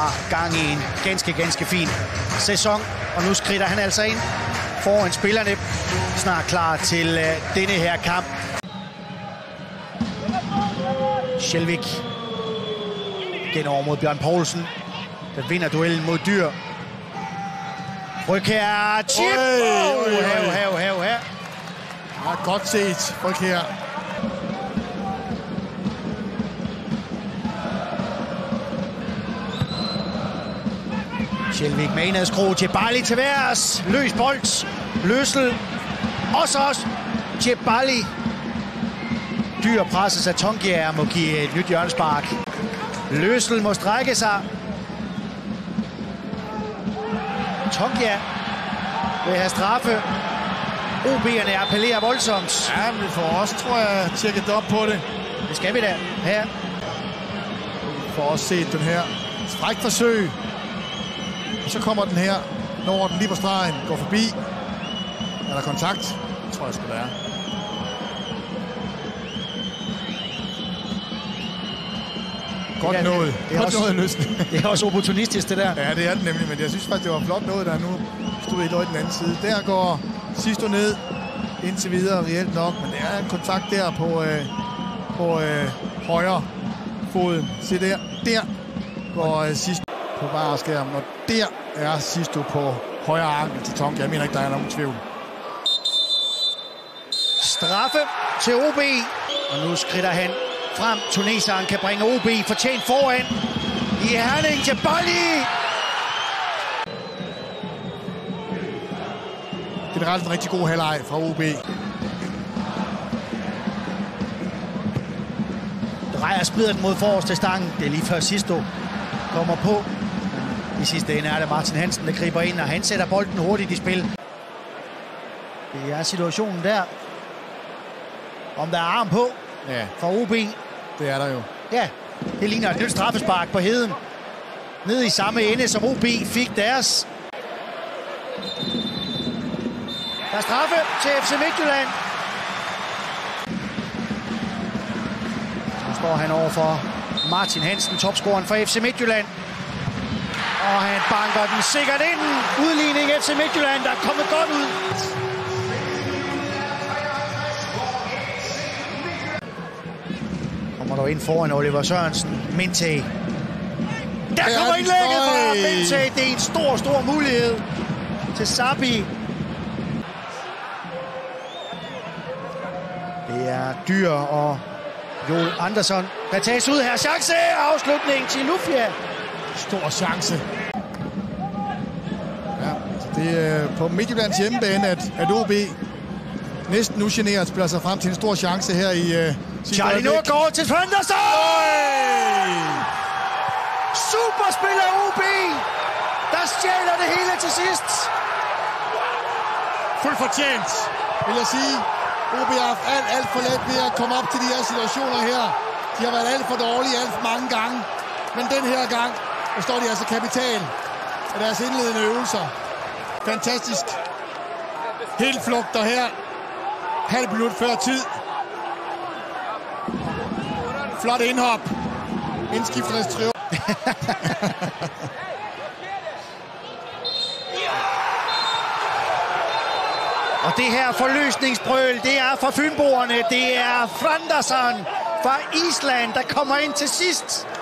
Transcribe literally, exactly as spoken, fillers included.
har gang i en ganske, ganske fin sæson. Og nu skrider han altså ind foran spillerne. Snart klar til uh, denne her kamp. Skjelvik igen over mod Bjørn Poulsen, der vinder duellen mod Dyr. Frøkjær, chip! Åh, hav, hav, hav, her. Ja, godt set, Frøkjær. Skjelvik med indadskro, Djibali til værs. Løs bold, Løssel. Også også Djibali. Dyr presses af Tongier, må give et nyt hjørnespark. Løssel må strække sig. Tongier vil have straffe. O B'erne appellerer voldsomt. Ja, men vi får også, tror jeg, tjekket op på det. Det skal vi da her. Vi får også set den her strækforsøg. Og så kommer den her, når den lige på stregen, går forbi. Er der kontakt? Det tror jeg sgu, der er. Godt noget. Det er, Godt også, noget løsning. det er også opportunistisk, det der. Ja, det er det nemlig, men jeg synes faktisk, det var flot noget, der nu stod i løg den anden side. Der går Sisto ned indtil videre, reelt nok, men der er en kontakt der på, øh, på øh, højre foden. Se der, der går øh, Sisto på vareskærmen, og der er Sisto på højre ankel til Tongier. Jeg mener ikke, der er nogen tvivl. Straffe til O B, og nu skrider han frem. Tuneseren kan bringe O B fortjent foran. I Herning til Djibali. Generelt en rigtig god halvleg fra O B. Drejer splider den mod forreste stangen. Det er lige før Sisto kommer på. I sidste ende er det Martin Hansen, der griber ind, og han sætter bolden hurtigt i spil. Det er situationen der. Om der er arm på Ja, fra O B. det er der jo. Ja, det ligner et nyt straffespark på Heden. Ned i samme ende, som O B fik deres. Der er straffe til F C Midtjylland. Nu står han over for Martin Hansen, topscoreren for F C Midtjylland. Og han banker den sikkert ind. Udligning F C Midtjylland, der er kommet godt ud. Kommer der ind foran Oliver Sørensen. Minte. Der kommer indlægget fra Minte. Det er en stor, stor mulighed til Sabi. Det er Dyr og Joel Andersson, der tages ud her. Chance, afslutning til Lufia. Stor chance. Ja, så det er på Midtjyllands hjemmebane, at, at O B næsten ugeneret spiller sig frem til en stor chance her i uh, Charlie Nordgaard til Andersson! Superspiller O B, der stjæler det hele til sidst. Fuldt fortjent, vil jeg sige. O B har haft alt, alt for let ved at komme op til de her situationer her. De har været alt for dårlige alt for mange gange. Men den her gang, der står de altså kapital af deres indledende øvelser. Fantastisk. Helt flugter her. Halv minut før tid. Flot indhop. Indskifternes triumf. Og det her forløsningsbrøl, det er fra Fynboerne. Det er Frandersen fra Island, der kommer ind til sidst.